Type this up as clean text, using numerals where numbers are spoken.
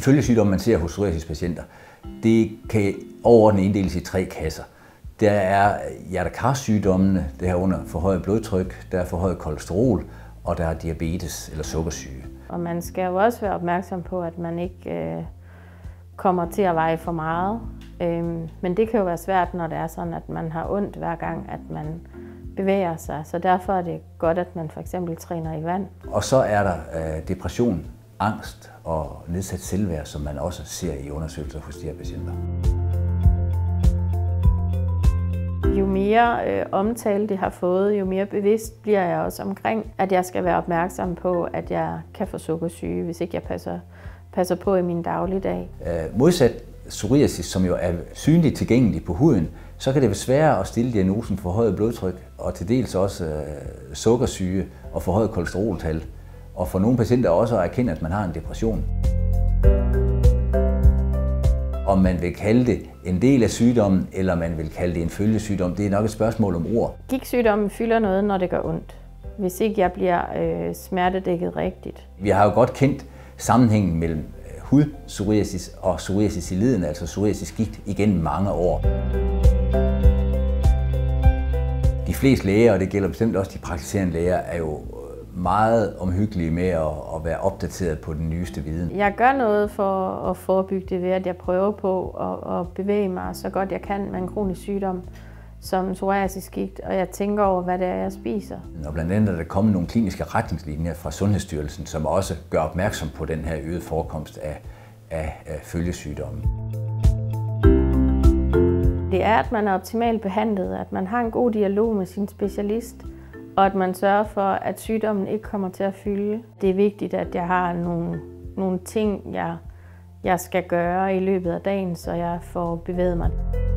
De følgesygdomme, man ser hos psoriasispatienter, det kan overordnet inddeles i 3 kasser. Der er hjerte-kar-sygdommene, der er under forhøjet blodtryk, der er forhøjet kolesterol, og der er diabetes eller sukkersyge. Og man skal jo også være opmærksom på, at man ikke kommer til at veje for meget. Men det kan jo være svært, når det er sådan, at man har ondt hver gang, at man bevæger sig. Så derfor er det godt, at man for eksempel træner i vand. Og så er der depression, angst og nedsat selvværd, som man også ser i undersøgelser hos de her patienter. Jo mere omtale det har fået, jo mere bevidst bliver jeg også omkring, at jeg skal være opmærksom på, at jeg kan få sukkersyge, hvis ikke jeg passer på i min dagligdag. Modsat psoriasis, som jo er synligt tilgængelig på huden, så kan det være sværere at stille diagnosen forhøjet blodtryk og til dels også sukkersyge og forhøjet kolesteroltal. Og for nogle patienter også at erkende, at man har en depression. Om man vil kalde det en del af sygdommen, eller man vil kalde det en følgesygdom, det er nok et spørgsmål om ord. Gigtsygdommen fylder noget, når det gør ondt, hvis ikke jeg bliver smertedækket rigtigt. Vi har jo godt kendt sammenhængen mellem hudpsoriasis og psoriasis i leden, altså psoriasisgigt, igennem mange år. De fleste læger, og det gælder bestemt også de praktiserende læger, er jo meget omhyggelige med at være opdateret på den nyeste viden. Jeg gør noget for at forebygge det ved, at jeg prøver på at bevæge mig så godt jeg kan med en kronisk sygdom som psoriasisgigt, og jeg tænker over, hvad det er, jeg spiser. Og blandt andet er der kommet nogle kliniske retningslinjer fra Sundhedsstyrelsen, som også gør opmærksom på den her øgede forekomst af følgesygdomme. Det er, at man er optimalt behandlet, at man har en god dialog med sin specialist, og at man sørger for, at sygdommen ikke kommer til at fylde. Det er vigtigt, at jeg har nogle ting, jeg skal gøre i løbet af dagen, så jeg får bevæget mig.